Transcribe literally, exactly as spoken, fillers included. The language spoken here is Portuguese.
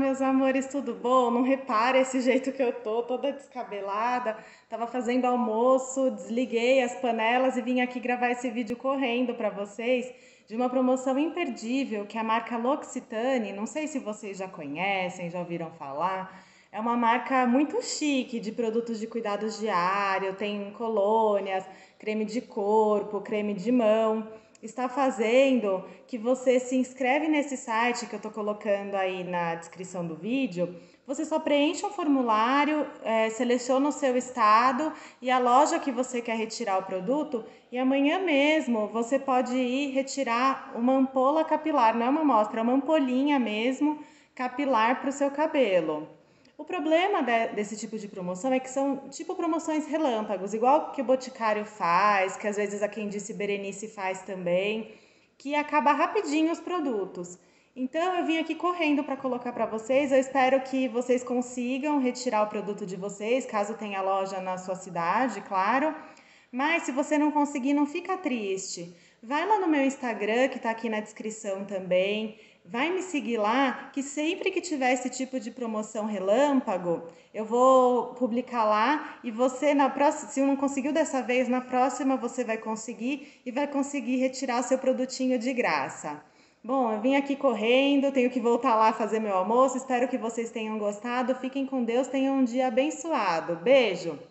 meus amores, tudo bom? Não repara esse jeito que eu tô, toda descabelada. Tava fazendo almoço, desliguei as panelas e vim aqui gravar esse vídeo correndo para vocês de uma promoção imperdível que é a marca L'Occitane, não sei se vocês já conhecem, já ouviram falar. É uma marca muito chique de produtos de cuidados diário, tem colônias, creme de corpo, creme de mão. Está fazendo que você se inscreve nesse site que eu estou colocando aí na descrição do vídeo. Você só preenche um formulário, é, seleciona o seu estado e a loja que você quer retirar o produto, e amanhã mesmo você pode ir retirar uma ampola capilar, não é uma amostra, é uma ampolinha mesmo capilar para o seu cabelo. O problema de- desse tipo de promoção é que são tipo promoções relâmpagos, igual que o Boticário faz, que às vezes a Quem Disse Berenice faz também, que acaba rapidinho os produtos. Então eu vim aqui correndo para colocar para vocês. Eu espero que vocês consigam retirar o produto de vocês, caso tenha loja na sua cidade, claro. Mas se você não conseguir, não fica triste. Vai lá no meu Instagram, que está aqui na descrição também. Vai me seguir lá, que sempre que tiver esse tipo de promoção relâmpago, eu vou publicar lá e você na próxima, se não conseguiu dessa vez, na próxima você vai conseguir e vai conseguir retirar o seu produtinho de graça. Bom, eu vim aqui correndo, tenho que voltar lá fazer meu almoço. Espero que vocês tenham gostado. Fiquem com Deus, tenham um dia abençoado. Beijo!